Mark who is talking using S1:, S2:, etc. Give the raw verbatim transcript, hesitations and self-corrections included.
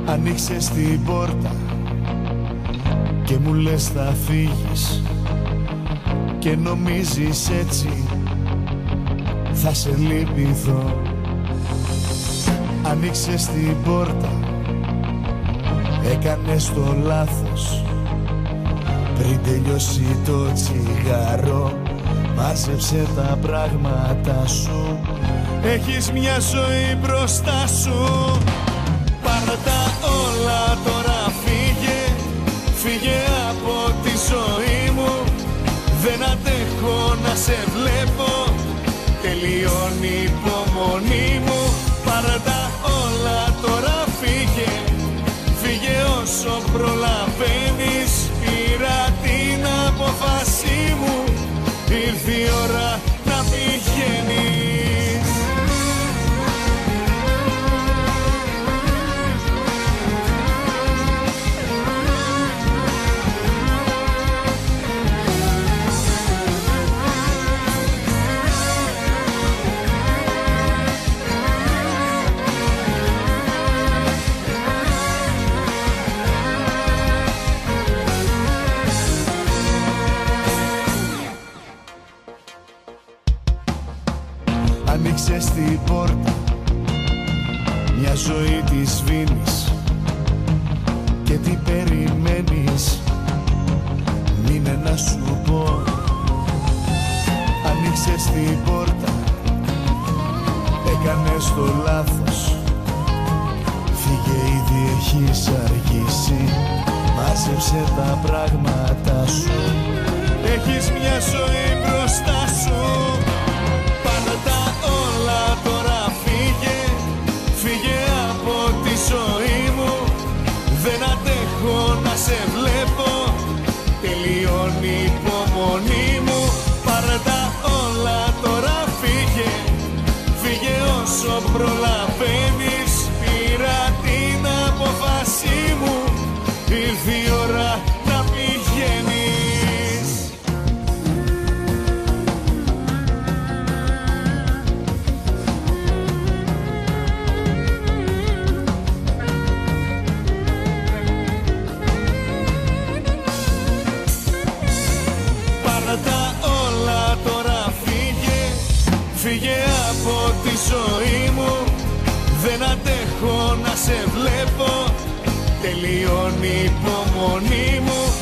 S1: Ανοίξες την πόρτα και μου λες θα φύγεις και νομίζεις έτσι θα σε λυπηθώ. Ανοίξες την πόρτα, έκανες το λάθος. Πριν τελειώσει το τσιγάρο, μάζεψε τα πράγματα σου. Έχεις μια ζωή μπροστά σου. Πάρ' τα όλα τώρα, φύγε, φύγε από τη ζωή μου. Δεν αντέχω να σε βλέπω, τελειώνει η υπομονή μου. Πάρ' τα όλα τώρα, φύγε, φύγε όσο προλαβαίνεις. Πήρα την απόφασή μου, ήρθε η ώρα να πηγαίνεις. Ανοίξες την πόρτα, μια ζωή τη σβήνεις. Και τι περιμένεις, μείνε να σου πω. Ανοίξες την πόρτα, έκανες το λάθος. Φύγε, ήδη έχεις αργήσει, μάζεψε τα πράγματα σου. Έχεις μια ζωή μπροστά σου. Τώρα φύγε, φύγε από τη ζωή μου. Δεν αντέχω να σε βλέπω, τελειώνει η υπομονή μου. Πάρε τα όλα τώρα, φύγε, φύγε όσο προλαβαίνεις. Πήρα την απόφασή μου, ήρθε η ώρα να πηγαίνεις. Φύγε από τη ζωή μου, δεν αντέχω να σε βλέπω, τελειώνει η υπομονή μου.